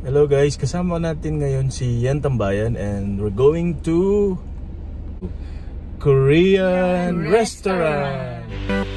Hello guys, kasama natin ngayon si Yan Tambayan and we're going to Korean restaurant.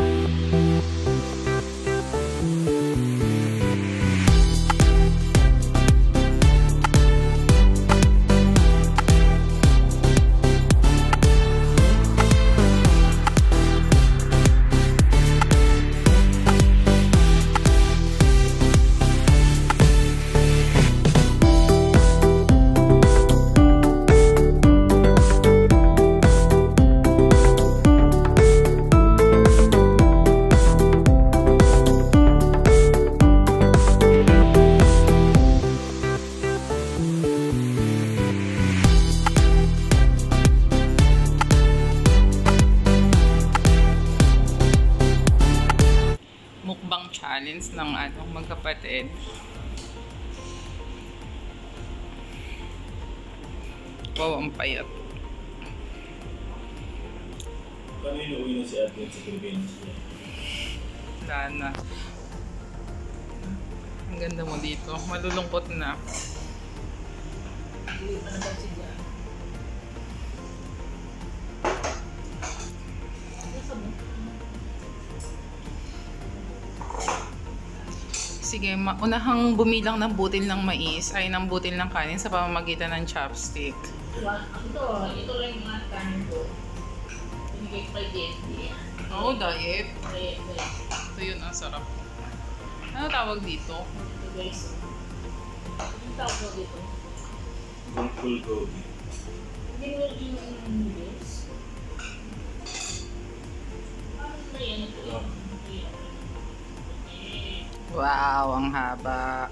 Mukbang challenge ng magkapatid. Wow, ang payat. Paano inuwi na si Ate sa Pilipinas? Wala na. Ang ganda mo dito. Malulungkot na. Sige, unahang bumilang ng butil ng mais ay ng butil ng kanin sa pamamagitan ng chopstick. Ito lang yung mga kanin ko. Binigay ko kay Jenny. Oo, diet. Diet. Ito yun, ang sarap. Ano tawag dito? Ito guys. Ano tawag dito? Bulgogi. Hindi mo yung noodles. Ano na yan ito? Wow, ang haba.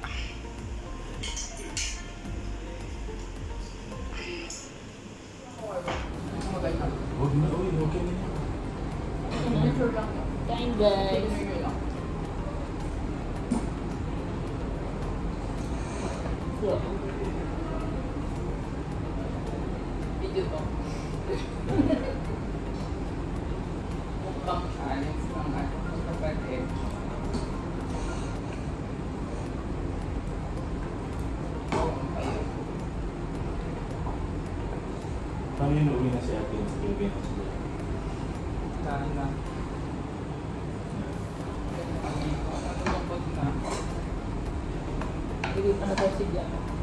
Huwag na, okay na. Kain guys. Video to. Mukbang challenge ng magkapatid. Paano inuwi na si Ate sa Pilipinas? Sana. Malulungkot na. Hindi pa na tayo siya.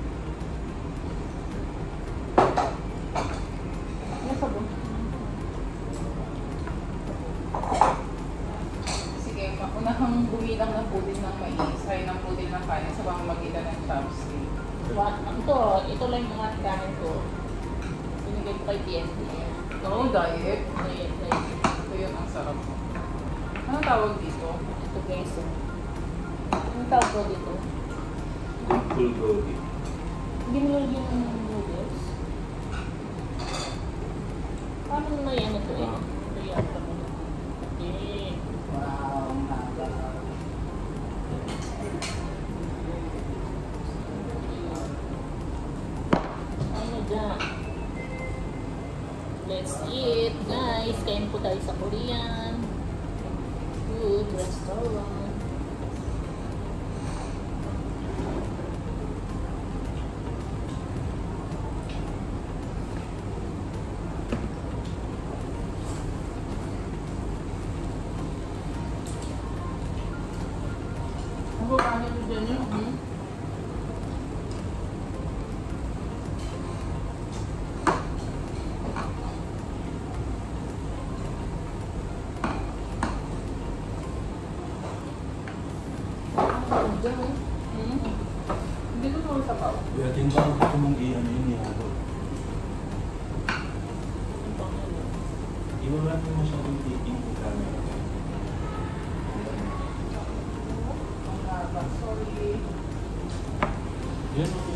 Nasa ba? Sige, unahang bumilang ng butil ng mais ay ng butil ng kanin sa pamamagitan ng chopstick. Ito lang yung mga kanin ko. Binigay ko kay Jenny. Oo, diet. Diet. Ito yun, ang sarap. Ano tawag dito? Ito guys. Ano tawag dito? Bulgogi. Hindi mo yung noodles. Paano na yan ito eh? Ito yan. Okay. Wow, ang haba. Ano dyan? Let's eat, guys. Kain po tayo sa Korean food restaurant. Ano ba kanin mo dyan yun? Hindi ko naman sabaw. Kaya tinbang ko mong i-ano yun nihalo. Iwala mo masyadong titing ko camera. Ang haba, sorry. Yan okay.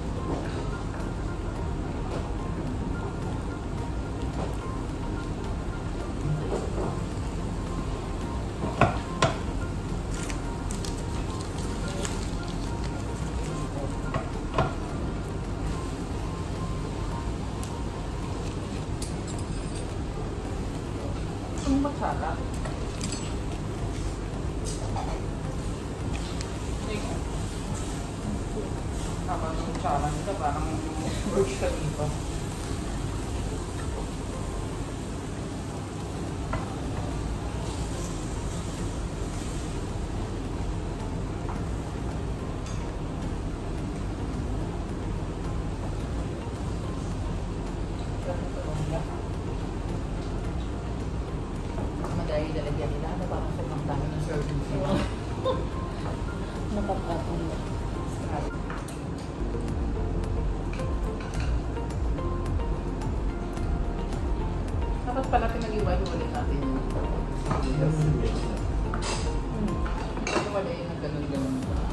Ang batsara. Habang yung challenge ka, parang merge ka dito. Madali lalagyan nila. Ano parang sobrang dami ng serving nila. Nakakatong na. Dapat pala pinag-iwalay natin yun. Pinag-iwalay yun ng ganun-ganun.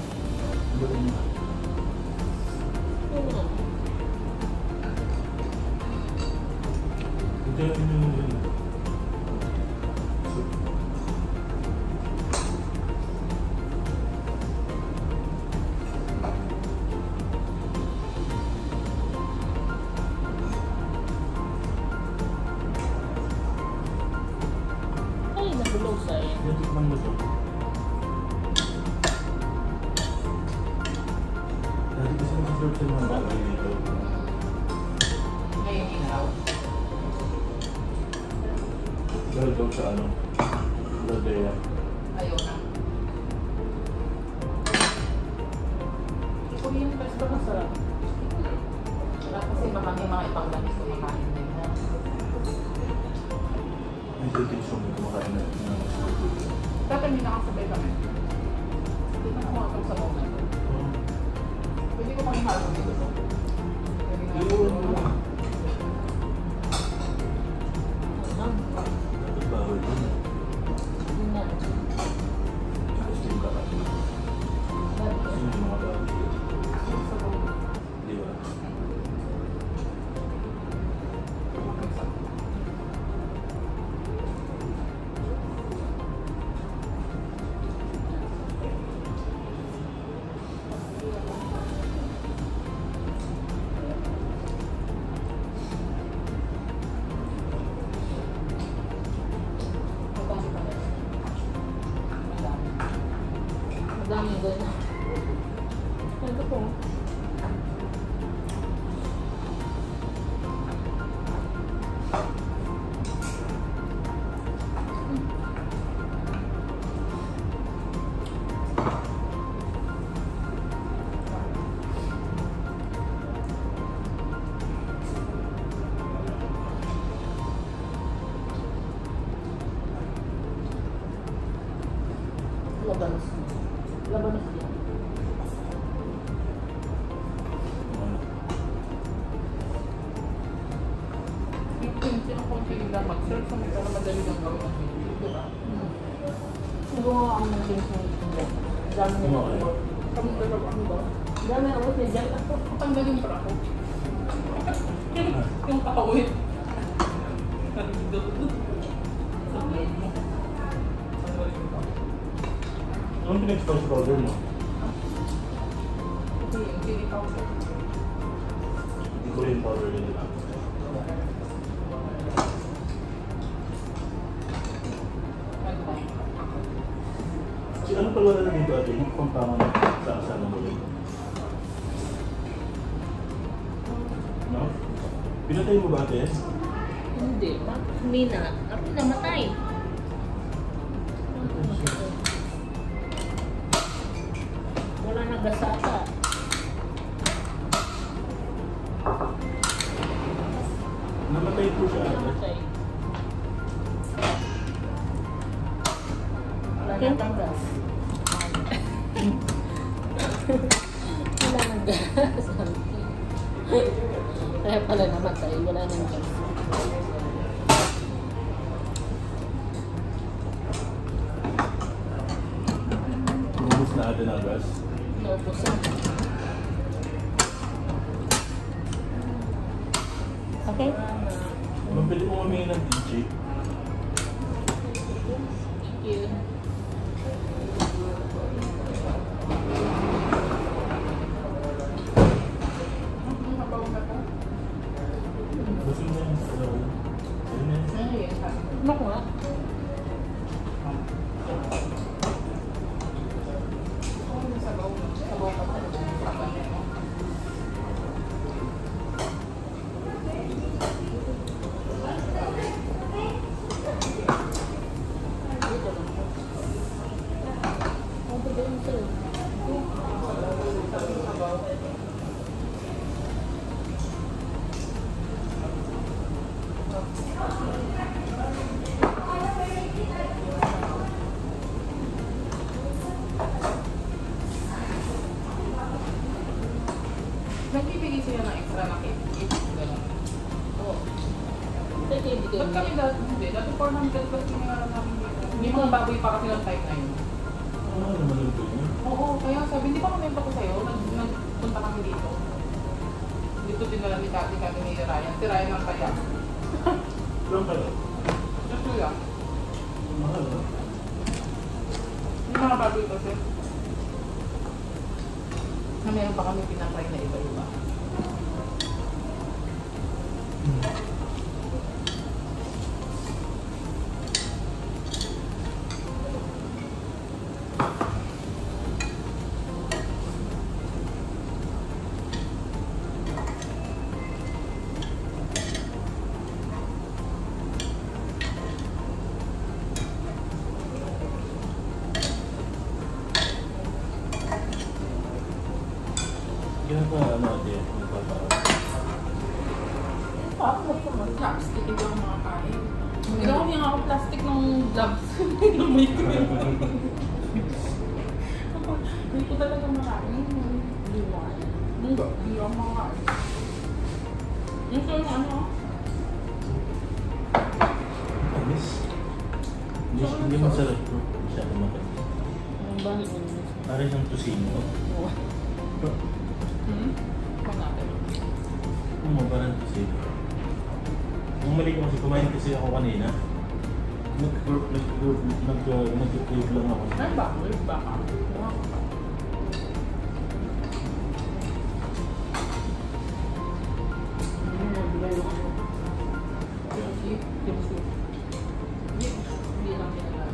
Ay, nabulog sa'yo. Natikman mo to. Dati kasi nasa-serve sa mga bagay dito. Ngayon inaw. Dahil daw sa ano, Ladea. Ayaw na. Ito yung best ba masarap? Kasi baka may mga ibang lamis kumakain na yun. May tips yung kumakain na. Dati may nakasabay kami. Hindi na kumakal sa moment. Pwede ko pang ihalo dito. Pwede nga Yung Ang bawal yun. na. Gusto yung kakain. Kasi yung mga bawal yun. Di ba? Madami yung gano'n. Ano po? Labanos. Labanos yan. Ano? Yung konti nila mag-serve sa mga madali ng gawin ng video. Diba? Gumawa ako ng things na ito. Dami na Gumawa ito. Kami dalawa ano ba? Dami ako sa dyan. Tanggalin pa ako. Yung kawit. Sa blade mo. Tanggalin pa. Anong pinag-spice powder mo? Kasi yung chili powder. Hindi ko rin powder yun nila. Kasi ano pala wala na dito ate? Yung pampangan sa asama mo rin. No? Pinatay mo ba ate? Hindi. Hindi na. Ako namatay. Wala na gasata. Namatay po siya ate. Namatay. Wala na kang gas. Wala nang gas. Kaya pala namatay. Wala nang gas. Ubus na ate na gas. Naubos na. Okay? Mabili mo kami ng DJ. Thank you. Ang habaw na to. Busog na yun. Ayun na yun. Ayun. Ano ko nga? Sabaw pa talaga. Nagbibigay sila ng extra na cake. Gano'n. Oo. Pwede ibigay Ba't mo. kami dati hindi? Dati 400 plus yung nga namin dito. May mga baboy pa kasi ng type na yun. Ano naman yung ganyan? Oo, kaya sabi, hindi pa kumento ko sa'yo, nagpunta kami dito. Dito din na ni Tati kami ni Ryan. Si Ryan ang kaya. Ilang kayo? Just lang. Mahal, no? Yung mga baboy kasi. Na meron pa kami pinatry na iba-iba. Ganyan pa, ano, ate? Chopstick, hindi ako makakain. Ginawa niya ako plastic ng gloves. May ko yun. Hindi ko talaga makain. Hindi ako makain. Ito yung ano? Tamis. Hindi masarap bro. Masyado matamis. Ang bahay mo naman. Parang siyang tusino. Oo. Pangatay. Parang tusino. Ang mali ko kasi kumain kasi ako kanina. Nag-crave lang ako. Ay, bakit? Baka. Hindi lang pinagay.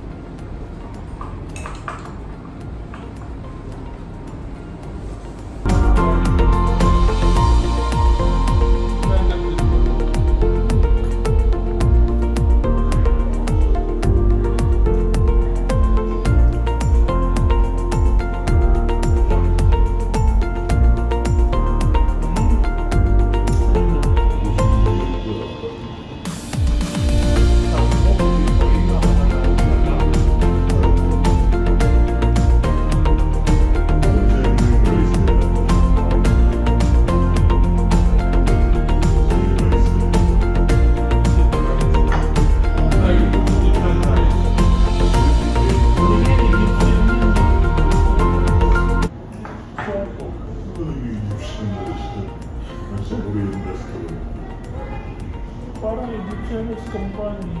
Parang Egyptian's company.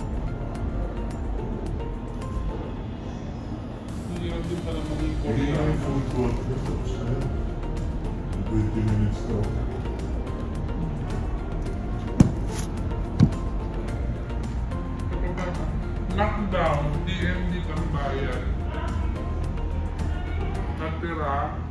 Hindi lang din pala maging Korean. 20 minutes daw. Lockdown, DMD kang bayan. Natira,